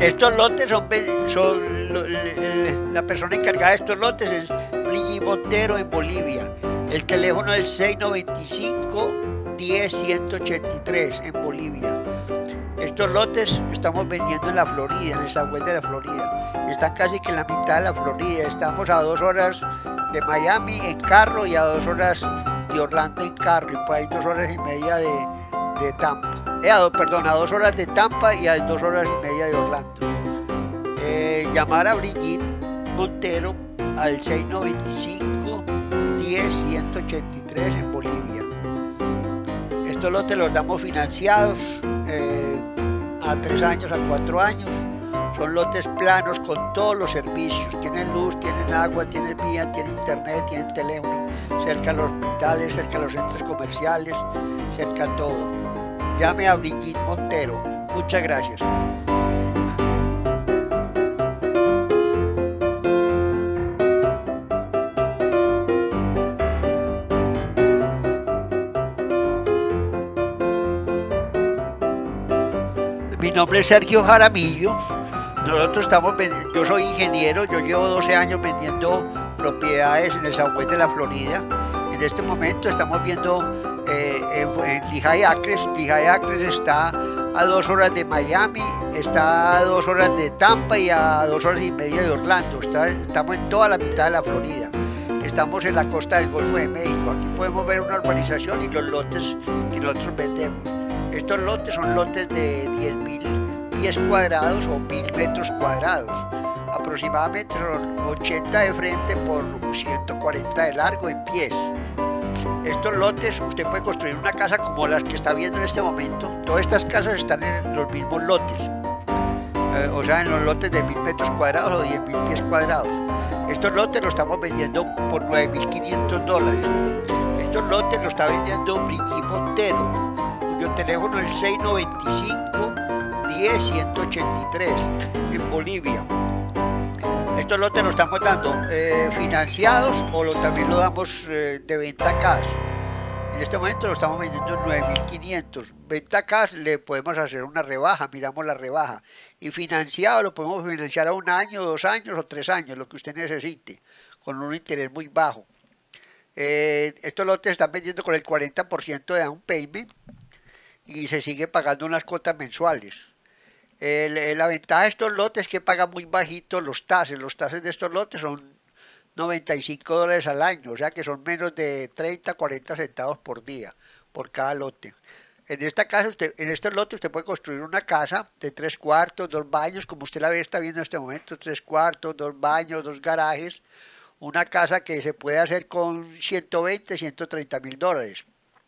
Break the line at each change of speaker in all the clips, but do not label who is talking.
Estos lotes la persona encargada de estos lotes es Brigitte Montero en Bolivia. El teléfono es 695-10-183 en Bolivia. Estos lotes estamos vendiendo en la Florida, en el Southwest de la Florida. Están casi que en la mitad de la Florida. Estamos a 2 horas de Miami en carro y a 2 horas de Orlando en carro. Y por ahí 2 horas y media de Tampa. Perdón, a 2 horas de Tampa y a 2 horas y media de Orlando. Llamar a Brigitte Montero al 695-10-183 en Bolivia. Estos lotes los damos financiados a 3 años, a 4 años. Son lotes planos con todos los servicios. Tienen luz, tienen agua, tienen vía, tienen internet, tienen teléfono. Cerca a los hospitales, cerca a los centros comerciales, cerca a todo. Llame a Brigitte Montero. Muchas gracias. Mi nombre es Sergio Jaramillo. Yo soy ingeniero, yo llevo 12 años vendiendo propiedades en el Southwest de la Florida. En este momento estamos viendo en Lehigh Acres. Lehigh Acres está a 2 horas de Miami, está a 2 horas de Tampa y a 2 horas y media de Orlando. Estamos en toda la mitad de la Florida. Estamos en la costa del Golfo de México. Aquí podemos ver una urbanización y los lotes que nosotros vendemos. Estos lotes son lotes de 10.000 pies cuadrados o 1.000 metros cuadrados. Aproximadamente son 80 de frente por 140 de largo en pies. Estos lotes, usted puede construir una casa como las que está viendo en este momento. Todas estas casas están en los mismos lotes. O sea, en los lotes de 1.000 metros cuadrados o 10.000 pies cuadrados. Estos lotes los estamos vendiendo por $9.500. Estos lotes los está vendiendo Brigitte Montero. Cuyo teléfono es 695-10-183 en Bolivia. Estos lotes los estamos dando financiados o también lo damos de venta cash. En este momento lo estamos vendiendo en 9.500. Venta cash le podemos hacer una rebaja, miramos la rebaja. Y financiado lo podemos financiar a 1 año, 2 años o 3 años, lo que usted necesite, con un interés muy bajo. Estos lotes se están vendiendo con el 40% de down payment y se sigue pagando unas cuotas mensuales. La ventaja de estos lotes es que pagan muy bajito los taxes. Los taxes de estos lotes son $95 al año, o sea que son menos de 30, 40 centavos por día, por cada lote. En estos lotes usted puede construir una casa de 3 cuartos, 2 baños, como usted está viendo en este momento, 3 cuartos, 2 baños, 2 garajes. Una casa que se puede hacer con 120, $130.000.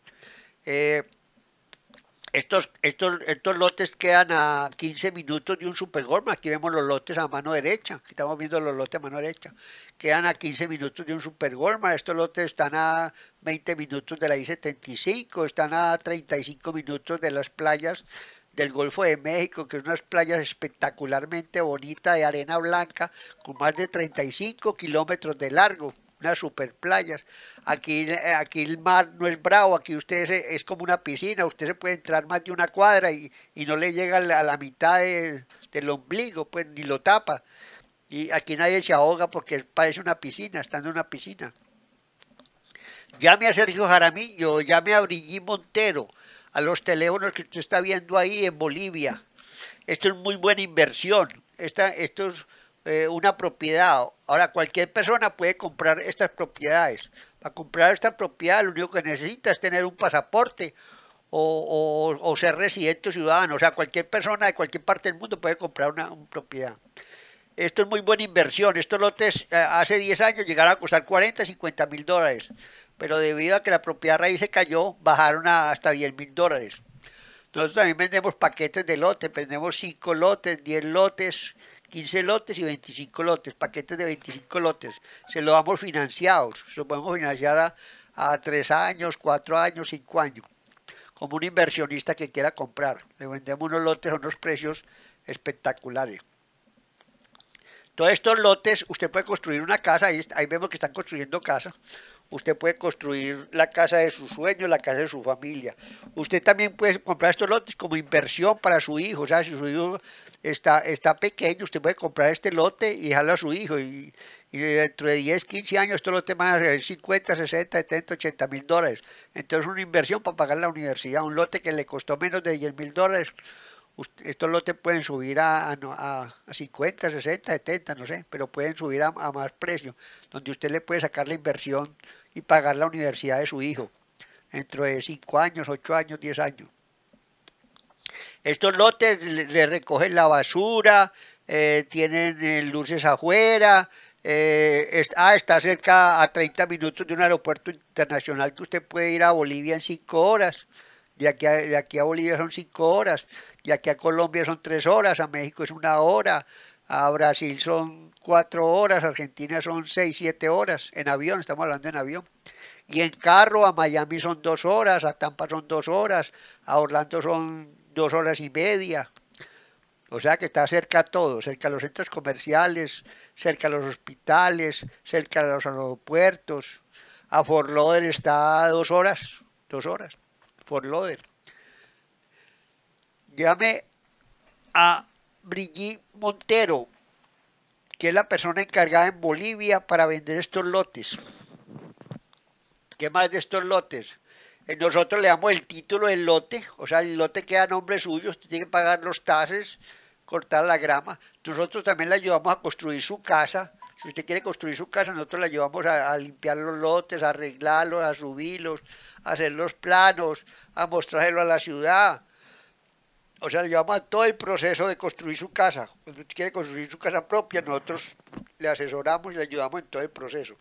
Estos lotes quedan a 15 minutos de un Supergolf. Aquí vemos los lotes a mano derecha. Aquí estamos viendo los lotes a mano derecha. Quedan a 15 minutos de un Supergolf. Estos lotes están a 20 minutos de la I-75. Están a 35 minutos de las playas del Golfo de México, que son unas playas espectacularmente bonitas de arena blanca, con más de 35 kilómetros de largo. Unas super playas. Aquí el mar no es bravo, aquí usted es como una piscina, usted se puede entrar más de 1 cuadra y no le llega a la mitad del ombligo, pues ni lo tapa. Y aquí nadie se ahoga porque parece una piscina, estando en una piscina. Llame a Sergio Jaramillo, llame a Brigitte Montero, a los teléfonos que usted está viendo ahí en Bolivia. Esto es muy buena inversión. Esto es una propiedad. Ahora, cualquier persona puede comprar estas propiedades. Para comprar esta propiedad, lo único que necesita es tener un pasaporte o ser residente o ciudadano. O sea, cualquier persona de cualquier parte del mundo puede comprar una propiedad. Esto es muy buena inversión. Estos lotes hace 10 años llegaron a costar 40, $50.000. Pero debido a que la propiedad raíz se cayó, bajaron hasta $10.000. Nosotros también vendemos paquetes de lotes, vendemos 5 lotes, 10 lotes, 15 lotes y 25 lotes, paquetes de 25 lotes. Se lo damos financiados, se lo podemos financiar a 3 años, 4 años, 5 años, como un inversionista que quiera comprar. Le vendemos unos lotes a unos precios espectaculares. Todos estos lotes, usted puede construir una casa, ahí vemos que están construyendo casa. usted puede construir la casa de sus sueños, la casa de su familia. Usted también puede comprar estos lotes como inversión para su hijo. O sea, si su hijo está pequeño, usted puede comprar este lote y dejarlo a su hijo. Y dentro de 10, 15 años estos lotes van a ser 50, 60, 70, $80,000. Entonces una inversión para pagar la universidad. Un lote que le costó menos de $10,000. Estos lotes pueden subir a 50, 60, 70, no sé, pero pueden subir a más precio, donde usted le puede sacar la inversión y pagar la universidad de su hijo dentro de 5 años, 8 años, 10 años. Estos lotes le recogen la basura, tienen luces afuera, está cerca a 30 minutos de un aeropuerto internacional que usted puede ir a Bolivia en 5 horas. De aquí a Bolivia son 5 horas, de aquí a Colombia son 3 horas, a México es 1 hora, a Brasil son 4 horas, a Argentina son 6, 7 horas, en avión, estamos hablando en avión. Y en carro a Miami son 2 horas, a Tampa son 2 horas, a Orlando son 2 horas y media. O sea que está cerca a todo, cerca a los centros comerciales, cerca a los hospitales, cerca a los aeropuertos. A Fort Lauderdale está a 2 horas, 2 horas, Fort Lauderdale. Llame a Brigitte Montero, que es la persona encargada en Bolivia para vender estos lotes. ¿Qué más de estos lotes? Nosotros le damos el título del lote, o sea, el lote queda a nombre suyo, usted tiene que pagar los tases, cortar la grama. Nosotros también le ayudamos a construir su casa. Si usted quiere construir su casa, nosotros le ayudamos a limpiar los lotes, a arreglarlos, a subirlos, a hacer los planos, a mostrárselo a la ciudad. O sea, le llevamos a todo el proceso de construir su casa. Cuando usted quiere construir su casa propia, nosotros le asesoramos y le ayudamos en todo el proceso.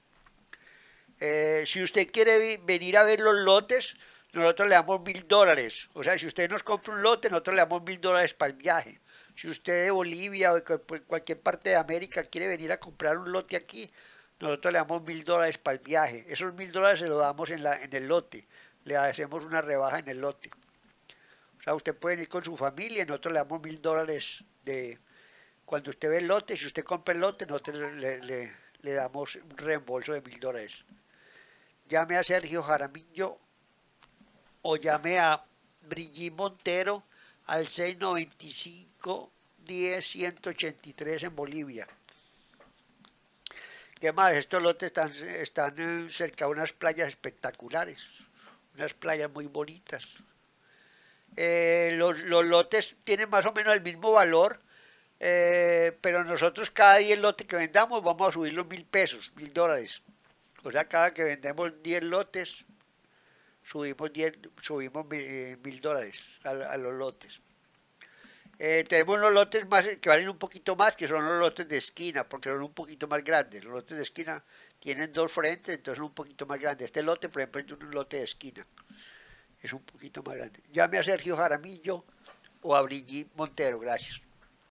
Si usted quiere venir a ver los lotes, nosotros le damos $1,000. O sea, si usted nos compra un lote, nosotros le damos $1,000 para el viaje. Si usted de Bolivia o de cualquier parte de América quiere venir a comprar un lote aquí, nosotros le damos $1,000 para el viaje. Esos $1,000 se los damos en el lote. Le hacemos una rebaja en el lote. O sea, usted puede ir con su familia y nosotros le damos $1,000 de cuando usted ve el lote. Si usted compra el lote, nosotros le damos un reembolso de $1,000. Llame a Sergio Jaramillo o llame a Brigitte Montero al 695 10 183 en Bolivia. ¿Qué más? Estos lotes están cerca de unas playas espectaculares, unas playas muy bonitas. Los lotes tienen más o menos el mismo valor, pero nosotros cada 10 lotes que vendamos vamos a subir los $1,000, $1,000. O sea, cada que vendemos 10 lotes, subimos $1,000 a los lotes. Tenemos los lotes más que valen un poquito más, que son los lotes de esquina, porque son un poquito más grandes. Los lotes de esquina tienen 2 frentes, entonces son un poquito más grandes. Este lote, por ejemplo, es un lote de esquina, es un poquito más grande. Llame a Sergio Jaramillo o a Brigitte Montero, gracias.